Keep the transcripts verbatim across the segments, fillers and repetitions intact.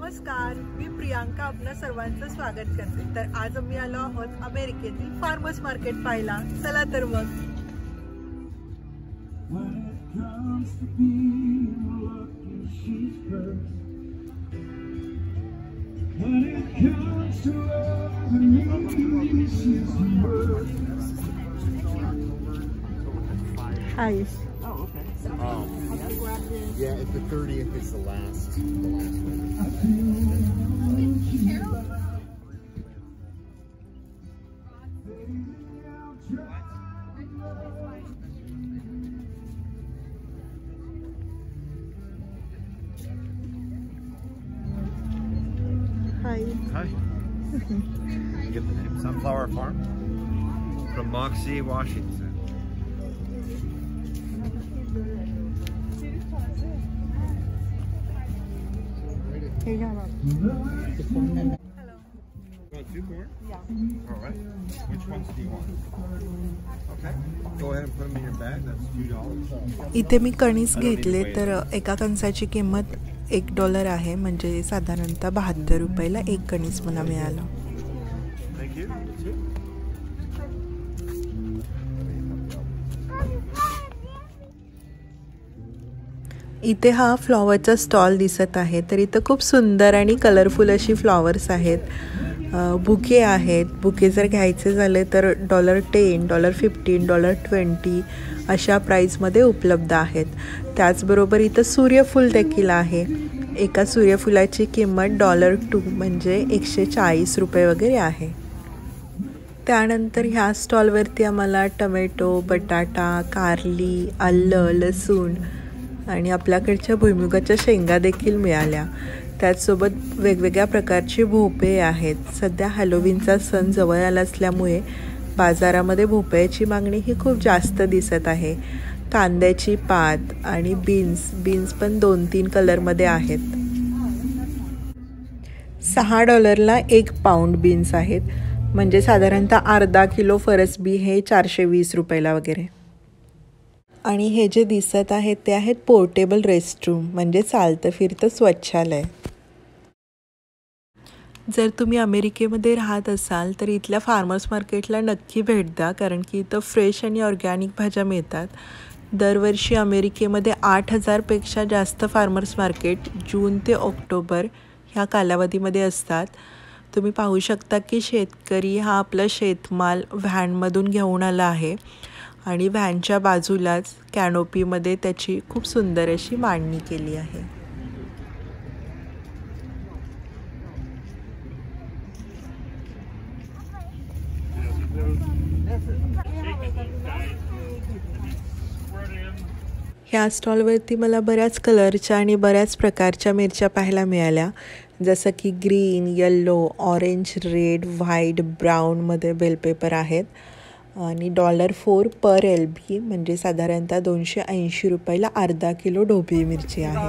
नमस्कार, मी प्रियांका आपल्या सर्वांचं स्वागत करते। तर आज आम्ही आलो आहोत अमेरिकेतील फार्मर्स मार्केट पाहायला। चला तर मग। Hi. Oh, okay. Um, yeah, if the thirtieth is the last, the last one. Hi. Hi. Get the name. Sunflower Farm from Moxie, Washington. Hello. Want two more? Yeah. All right. Which ones do you want? Okay. Go ahead and put them in your bag. That's two dollars. इथे मी कणीस घेतले तर एका कणसाची किंमत एक dollar आहे, म्हणजे साधारणतः बहात्तर रुपयाला एक कणीस मला मिळालं। Thank you. इथे हा फ्लॉवरचा स्टॉल दिसत आहे। तर इथं खूप सुंदर आणि कलरफुल अशी फ्लॉवर्स आहेत, बुके आहेत। बुके जर घ्यायचे झाले तर dollar ten, dollar fifteen, dollar twenty अशा प्राईजमध्ये उपलब्ध आहेत। त्याचबरोबर इथं सूर्यफूल देखील आहे। एका सूर्यफुलाची किंमत डॉलर टू म्हणजे एकशे चाळीस रुपये वगैरे आहे। त्यानंतर ह्या स्टॉलवरती आम्हाला टोमॅटो, बटाटा, कारली, आलं, लसूण आणि आपल्याकडच्या भुईमुगाच्या शेंगा देखील मिळाल्या। त्याचसोबत वेगवेगळ्या प्रकारचे भोपळे आहेत। सध्या हॅलोवीनचा सण जवळ आला असल्यामुळे बाजारामध्ये भोपळ्याची मागणी ही खूप जास्त दिसत आहे। कांद्याची पात आणि बीन्स बीन्स पण दोन तीन कलरमध्ये आहेत। सहा डॉलरला एक पाऊंड बीन्स आहेत, म्हणजे साधारणतः अर्धा किलो फरसबी हे चारशे वीस रुपयाला वगैरे। आणि हे जे दिसत आहेत ते आहेत पोर्टेबल रेस्टरूम, म्हणजे चालतं फिरतं स्वच्छालय। जर तुम्ही अमेरिकेमध्ये राहत असाल तर इथल्या फार्मर्स मार्केटला नक्की भेट द्या, कारण की इथं फ्रेश आणि ऑर्गॅनिक भाज्या मिळतात। दरवर्षी अमेरिकेमध्ये आठ हजारपेक्षा जास्त फार्मर्स मार्केट जून ते ऑक्टोबर ह्या कालावधीमध्ये असतात। तुम्ही पाहू शकता की शेतकरी हा आपला शेतमाल व्हॅनमधून घेऊन आला आहे आणि व्हॅनच्या बाजूलाच कॅनोपीमध्ये त्याची खूप सुंदर अशी मांडणी केली आहे। ह्या स्टॉलवरती मला बऱ्याच कलरच्या आणि बऱ्याच प्रकारच्या मिरच्या पाहायला मिळाल्या, जसं की green, yellow, orange, red, white, ब्राऊनमध्ये बेल पेपर आहेत। आणि dollar four per L B म्हणजे साधारणतः दोनशे ऐंशी रुपयाला अर्धा किलो ढोबळी मिरची आहे।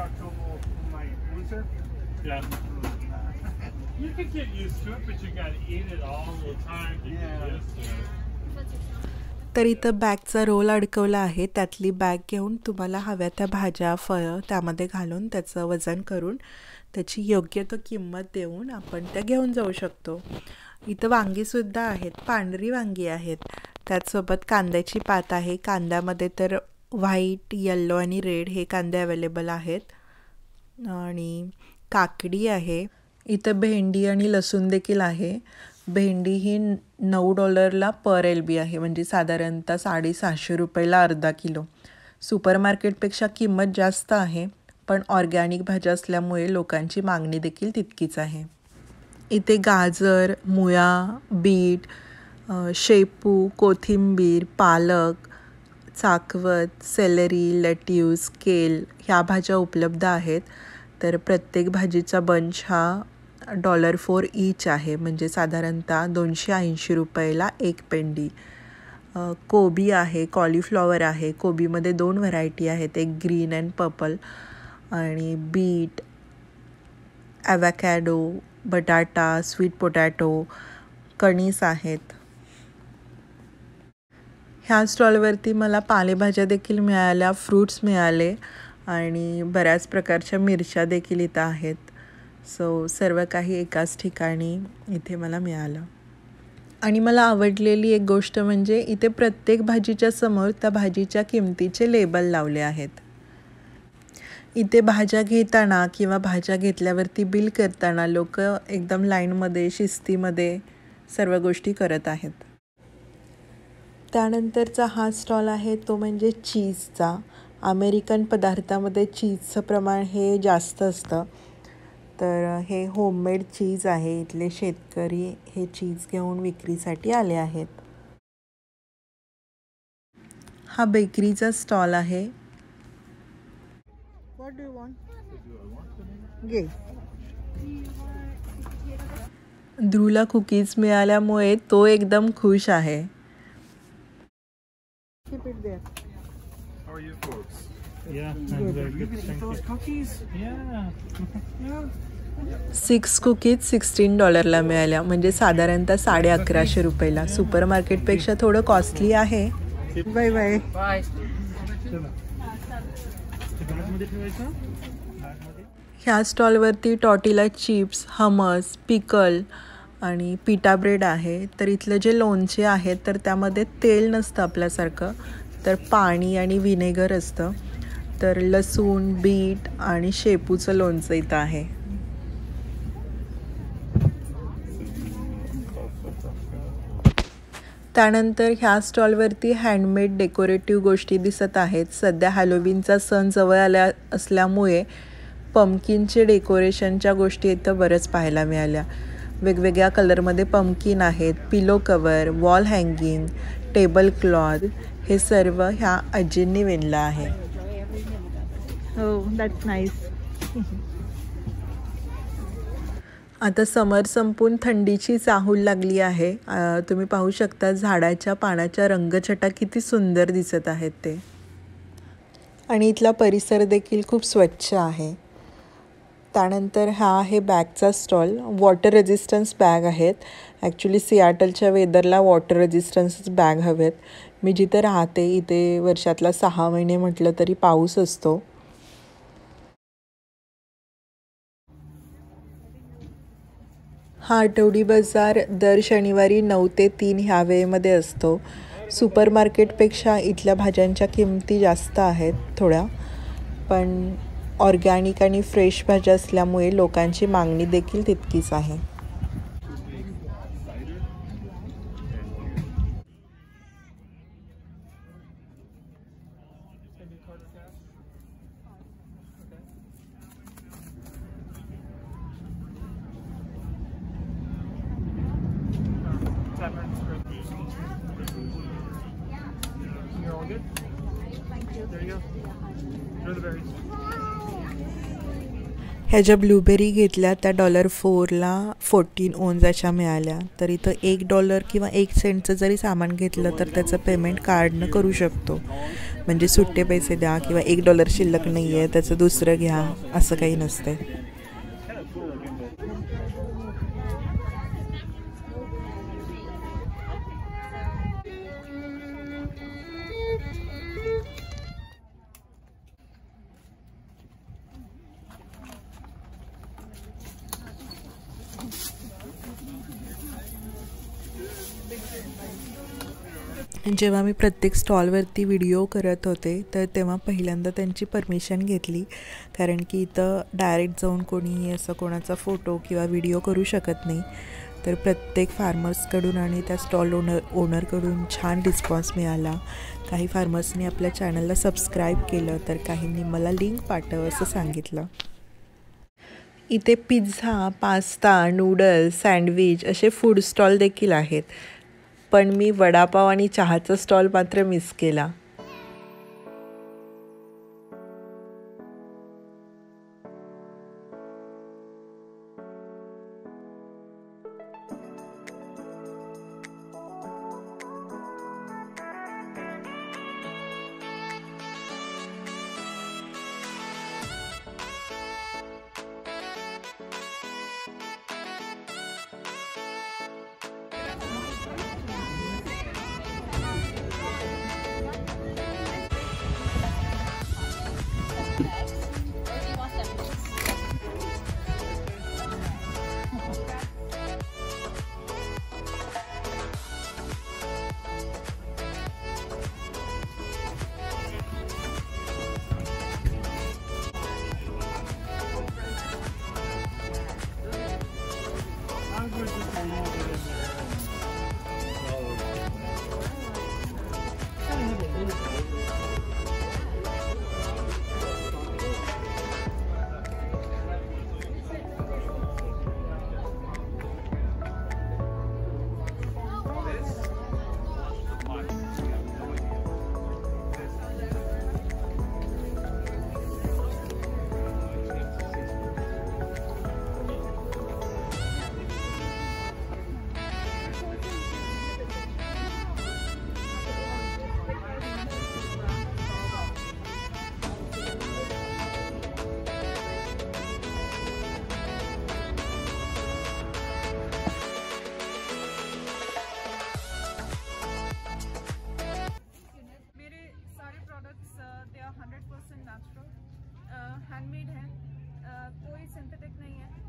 तर इथं बॅगचा रोल अडकवला आहे, त्यातली बॅग घेऊन तुम्हाला हव्या त्या भाज्या, फळं त्यामध्ये घालून त्याचं वजन करून त्याची योग्य तो किंमत देऊन आपण त्या घेऊन जाऊ शकतो। इथं वांगीसुद्धा आहेत, पांढरी वांगी आहेत। त्याचसोबत कांद्याची पात आहे। कांद्यामध्ये तर व्हाईट, येल्लो आणि रेड हे कांदे अवेलेबल आहेत। आणि काकडी आहे। इथं भेंडी आणि लसूण देखील आहे। भेंडी ही नऊ डॉलरला पर एल बी आहे, म्हणजे साधारणतः साडेसहाशे रुपयाला अर्धा किलो। सुपर मार्केटपेक्षा किंमत जास्त आहे, पण ऑर्गॅनिक भाज्या असल्यामुळे लोकांची मागणी देखील तितकीच आहे। इथे गाजर, मुळा, बीट, शेपू, कोथिंबीर, पालक, चाकवत, सेलरी, लेट्यूस, केल ह्या भाज्या उपलब्ध आहेत। तर प्रत्येक भाजीचा बंच हा डॉलर फोर ईच आहे, म्हणजे साधारणतः दोनशे ऐंशी रुपयाला एक पेंडी। कोबी आहे, कॉलीफ्लॉवर आहे। कोबीमध्ये दोन व्हरायटी आहेत, एक ग्रीन अँड पर्पल। आणि बीट, ॲव्होकॅडो, बटाटा, स्वीट पोटॅटो, कणीस आहेत। ह्या स्टॉलवरती मला पालेभाज्या देखील मिळाल्या, फ्रूट्स मिळाले आणि बऱ्याच प्रकारच्या मिरच्या देखील इथं आहेत। सो सर्व काही एकाच ठिकाणी इथे मला मिळालं. आणि मला आवडलेली एक गोष्ट म्हणजे इथे प्रत्येक भाजीच्या समोर त्या भाजीच्या किमतीचे लेबल लावले आहेत. इथे भाज्या घेताना किंवा भाज्या घेतल्यावरती बिल करताना लोक एकदम लाईनमध्ये शिस्तीमध्ये सर्व गोष्टी करत आहेत. त्यानंतरचा हा स्टॉल आहे तो म्हणजे चीजचा. अमेरिकन पदार्थामध्ये चीजचं प्रमाण हे जास्त असतं. तर हे होममेड चीज आहे. इथले शेतकरी हे चीज घेऊन विक्रीसाठी आले आहेत. हा बेकरीचा स्टॉल आहे. What do you want? घे. ध्रुवला कुकीज मिळाल्यामुळे तो एकदम खुश आहे. Keep it there. How are you folks? Yeah, I'm very good. Thank you. Cookies? Yeah. Six cookies sixteen डॉलरला मिळाल्या, म्हणजे साधारणतः साडे अकराशे रुपयाला. सुपर मार्केटपेक्षा थोडं कॉस्टली आहे. Bye bye. बाय. ह्या स्टॉलवरती टॉर्टिला चिप्स, हमस, पिकल आणि पिटा ब्रेड आहे. तर इथलं जे लोणचे आहेत तर त्यामध्ये तेल नसतं आपल्यासारखं, तर पाणी आणि व्हिनेगर असतं. तर लसूण, बीट आणि शेपूचं लोणचं इथं आहे. त्यानंतर ह्या स्टॉलवरती हँडमेड डेकोरेटिव्ह गोष्टी दिसत आहेत. सध्या हॅलोवीनचा सण जवळ आल्या असल्यामुळे पंपकिनचे डेकोरेशनच्या गोष्टी इथं बरंच पाहायला मिळाल्या. वेगवेगळ्या कलरमध्ये पंपकिन आहेत, pillow cover, wall hanging, table cloth, हे सर्व ह्या आजींनी विणलं आहे. हो, दॅट्स नाईस. आता समर संपून थंडीची चाहूल लागली आहे. तुम्ही पाहू शकता झाडाच्या पानाच्या रंगछटा किती सुंदर दिसत आहेत ते. आणि इथला परिसर देखील खूप स्वच्छ आहे. त्यानंतर हा आहे बॅगचा स्टॉल. वॉटर रेजिस्टन्स बॅग आहेत. ॲक्च्युली सियाटलच्या वेदरला वॉटर रेजिस्टन्सच बॅग हवेत. मी जिथे राहते इथे वर्षातला सहा महिने म्हटलं तरी पाऊस असतो. हा आठवडी बाजार दर शनिवारी नऊ ते तीन ह्या वेळेमध्ये असतो. सुपर मार्केटपेक्षा इथल्या भाज्यांच्या किमती जास्त आहेत थोड्या, पण ऑर्गॅनिक आणि फ्रेश भाज्या असल्यामुळे लोकांची मागणी देखील तितकीच आहे. ह्या ज्या ब्लूबेरी घेतल्या त्या डॉलर फोरला फोर्टीन ओन्स अशा मिळाल्या. तर इथं एक डॉलर किंवा एक सेंटचं जरी सामान घेतलं तर त्याचं पेमेंट कार्डनं करू शकतो. म्हणजे सुट्टे पैसे द्या किंवा एक डॉलर शिल्लक नाही आहे त्याचं दुसरं घ्या असं काही नसतं. जेव्हा मी प्रत्येक स्टॉलवरती व्हिडिओ करत होते तर तेव्हा पहिल्यांदा त्यांची परमिशन घेतली, कारण की इथं डायरेक्ट जाऊन कोणीही असं कोणाचा फोटो किंवा व्हिडिओ करू शकत नाही. तर प्रत्येक फार्मर्सकडून आणि त्या स्टॉल ओनर ओनरकडून छान रिस्पॉन्स मिळाला. काही फार्मर्सनी आपल्या चॅनलला सबस्क्राईब केलं तर काहींनी मला लिंक पाठव असं सांगितलं. इथे पिझ्झा, पास्ता, नूडल्स, सँडविच असे फूड स्टॉल देखील आहेत. पण मी वडापाव आणि चहाचा स्टॉल मात्र मिस केला.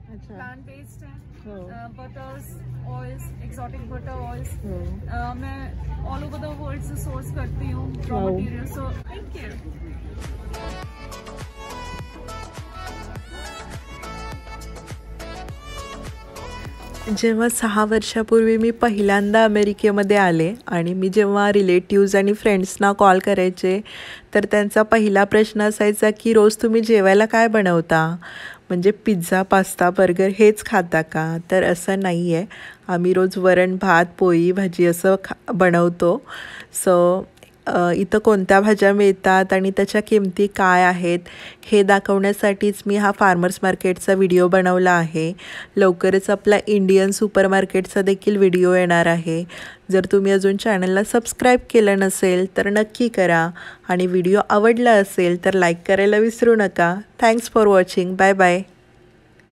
अच्छा प्लांट बेस्ड है, हो butters, oils, exotic butter oils हो मैं ऑल ओवर द वर्ल्ड से सोर्स करती हूँ raw Wow. Material. So thank you. जेव्हा सहा वर्षापूर्वी मी पहिल्यांदा अमेरिकेमध्ये आले आणि मी जेव्हा रिलेटिव्ज आणि फ्रेंड्सना कॉल करायचे तर त्यांचा पहिला प्रश्न असायचा की रोज तुम्ही जेवायला काय बनवता, म्हणजे पिझ्झा, पास्ता, बर्गर हेच खाता का? तर असं नाही आहे, आम्ही रोज वरण भात, पोळी भाजी असं खा बनवतो. सो इथं कोणत्या भाज्या मिळतात आणि त्याच्या किमती काय आहेत हे दाखवण्यासाठीच मी हा फार्मर्स मार्केटचा व्हिडिओ बनवला आहे. लवकरच आपला इंडियन सुपर मार्केटचा देखील व्हिडिओ येणार आहे. जर तुम्ही अजून चॅनलला सबस्क्राईब केलं नसेल तर नक्की करा आणि व्हिडिओ आवडला असेल तर लाईक करायला विसरू नका. Thanks for watching. Bye bye.